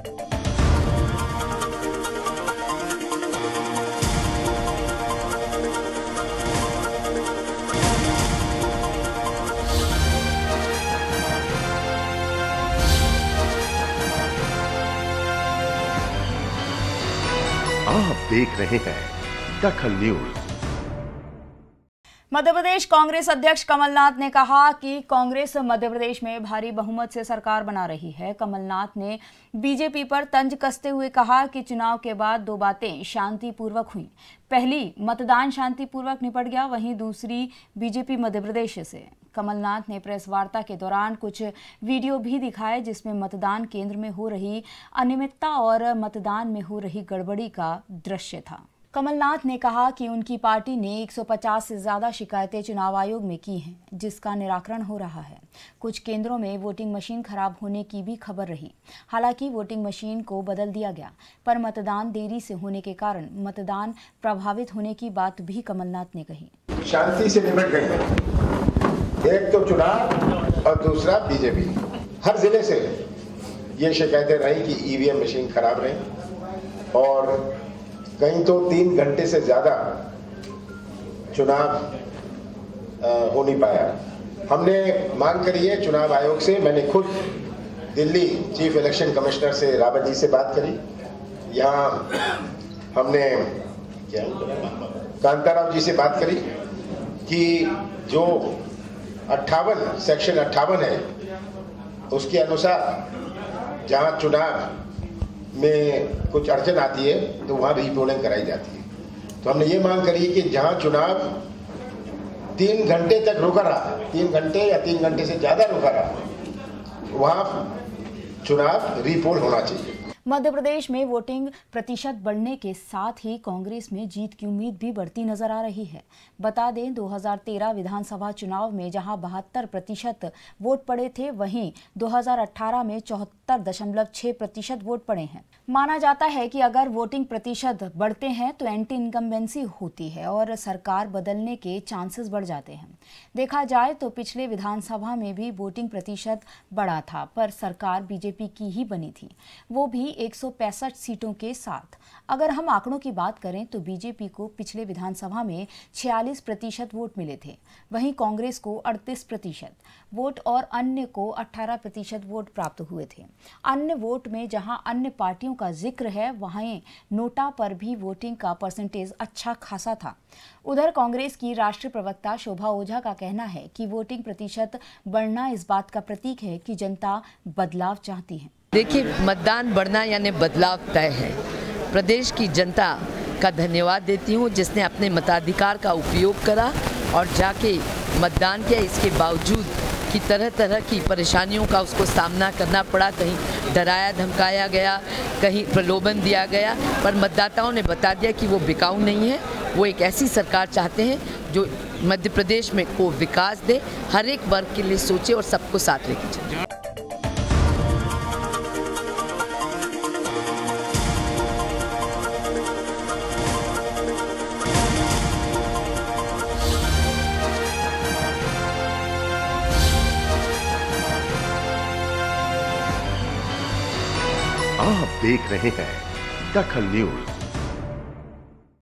आप देख रहे हैं दखल न्यूज। मध्य प्रदेश कांग्रेस अध्यक्ष कमलनाथ ने कहा कि कांग्रेस मध्य प्रदेश में भारी बहुमत से सरकार बना रही है। कमलनाथ ने बीजेपी पर तंज कसते हुए कहा कि चुनाव के बाद दो बातें शांतिपूर्वक हुई। पहली, मतदान शांतिपूर्वक निपट गया, वहीं दूसरी बीजेपी मध्य प्रदेश से। कमलनाथ ने प्रेस वार्ता के दौरान कुछ वीडियो भी दिखाए जिसमें मतदान केंद्र में हो रही अनियमितता और मतदान में हो रही गड़बड़ी का दृश्य था। कमलनाथ ने कहा कि उनकी पार्टी ने 150 से ज्यादा शिकायतें चुनाव आयोग में की हैं, जिसका निराकरण हो रहा है। कुछ केंद्रों में वोटिंग मशीन खराब होने की भी खबर रही। हालांकि वोटिंग मशीन को बदल दिया गया, पर मतदान देरी से होने के कारण मतदान प्रभावित होने की बात भी कमलनाथ ने कही। शांति से निपट गई। एक तो चुनाव और दूसरा बीजेपी। हर जिले से ये शिकायतें रही कि ईवीएम मशीन खराब रही और कहीं तो 3 घंटे से ज्यादा चुनाव हो नहीं पाया। हमने मांग करी है चुनाव आयोग से। मैंने खुद दिल्ली चीफ इलेक्शन कमिश्नर से रावत जी से बात करी। यहाँ हमने कांताराव जी से बात करी कि जो 58 सेक्शन 58 है उसके अनुसार जहाँ चुनाव में कुछ अड़चन आती है तो वहाँ रीपोलिंग कराई जाती है। तो हमने ये मांग करी कि जहाँ चुनाव 3 घंटे तक रुका रहा, 3 घंटे या 3 घंटे से ज्यादा रुका रहा, वहाँ चुनाव रीपोल होना चाहिए। मध्य प्रदेश में वोटिंग प्रतिशत बढ़ने के साथ ही कांग्रेस में जीत की उम्मीद भी बढ़ती नजर आ रही है। बता दें 2013 विधानसभा चुनाव में जहां 72% वोट पड़े थे, वहीं 2018 में 74.6% वोट पड़े हैं। माना जाता है कि अगर वोटिंग प्रतिशत बढ़ते हैं तो एंटी इनकम्बेंसी होती है और सरकार बदलने के चांसेस बढ़ जाते हैं। देखा जाए तो पिछले विधानसभा में भी वोटिंग प्रतिशत बढ़ा था, पर सरकार बीजेपी की ही बनी थी, वो भी 165 सीटों के साथ। अगर हम आंकड़ों की बात करें तो बीजेपी को पिछले विधानसभा में 46% वोट मिले थे, वहीं कांग्रेस को 38% वोट और अन्य को 18% वोट प्राप्त हुए थे। अन्य वोट में जहां अन्य पार्टियों का जिक्र है, वहीं नोटा पर भी वोटिंग का परसेंटेज अच्छा खासा था। उधर कांग्रेस की राष्ट्रीय प्रवक्ता शोभा ओझा का कहना है कि वोटिंग प्रतिशत बढ़ना इस बात का प्रतीक है कि जनता बदलाव चाहती है। देखिए, मतदान बढ़ना यानी बदलाव तय है। प्रदेश की जनता का धन्यवाद देती हूँ जिसने अपने मताधिकार का उपयोग करा और जाके मतदान किया। इसके बावजूद कि तरह तरह की परेशानियों का उसको सामना करना पड़ा, कहीं डराया धमकाया गया, कहीं प्रलोभन दिया गया, पर मतदाताओं ने बता दिया कि वो बिकाऊ नहीं है। वो एक ऐसी सरकार चाहते हैं जो मध्य प्रदेश में को विकास दे, हर एक वर्ग के लिए सोचे और सबको साथ लेके चले। आप देख रहे हैं दखल न्यूज।